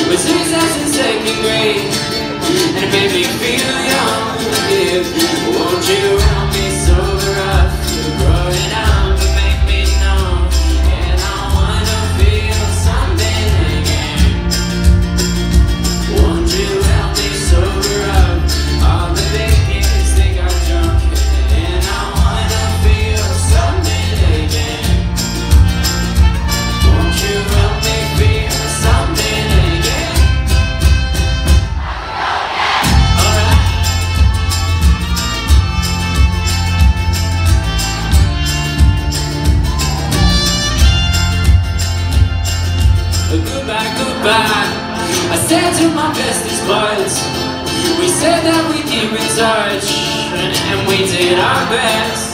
with success in second grade, and it made me feel young again. Won't you help me sober up, growing up and make me numb, and I wanna feel something again. Won't you help me sober up? All the big kids think I'm drunk, and I wanna feel something again. Won't you help me feel something again? Alright. Goodbye, goodbye, I said to my bestest buds. We said that we'd keep in touch, and we did our best.